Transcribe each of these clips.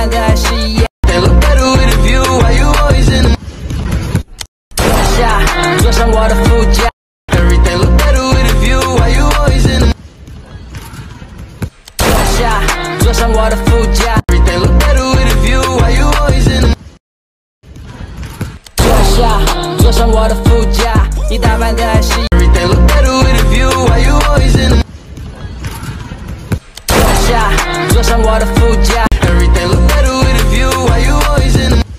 般的夕阳。They look better with a view, why you always in the 下，坐上我的副驾。Everything look better with a view, why you always in the 下，坐上我的副驾。Everything look better with a view, why you always in the 下，坐上我的副驾，你打扮的夕阳。Everything look better with a view, why you always in the 下，坐上我的副驾。Everything look better with a view, why you always in the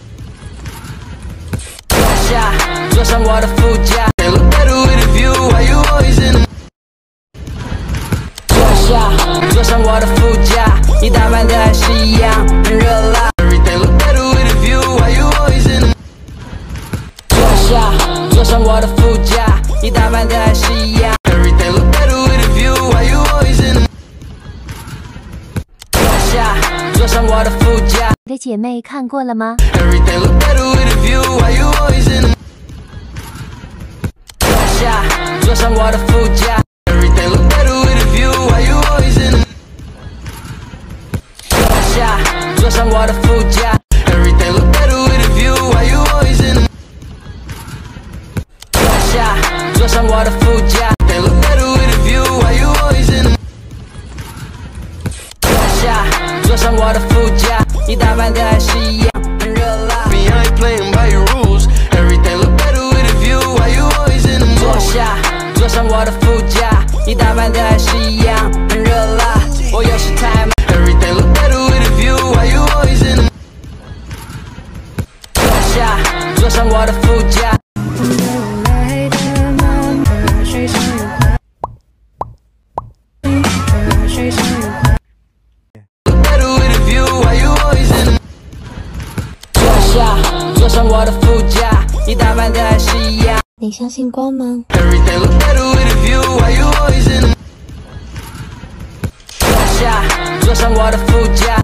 下，坐上我的副驾。They look better with a view, why you always in the 下，坐上我的副驾，你打扮的夕阳很热辣。Everything look better with a view, why you always in the 下，坐上我的副驾，你打扮的夕阳。Everything look better with a view, why you always in the 下，坐上我的副驾。 你的姐妹看过了吗？ Everything look better with a view, why you always in the 下，坐上我的副驾。Everything look better with a view, why you always in the 下，坐上我的副驾。Everything look better with a view, why you always in the 下，坐上我的副驾。They look better with a view, why you always in the 下，坐上我的副驾，你打扮的夕阳很热辣。Me, I ain't playing by your rules. Everything look better with a view, why you always in the 坐下，坐上我的副驾，你打扮的夕阳很热辣。我有时太忙。Everything look better with a view, why you always in the 坐下，坐上我的副驾。坐上我的副驾，你打扮的夕阳。 你相信光吗？ Everything look better with a view, why you always in the 下，坐上我的副驾。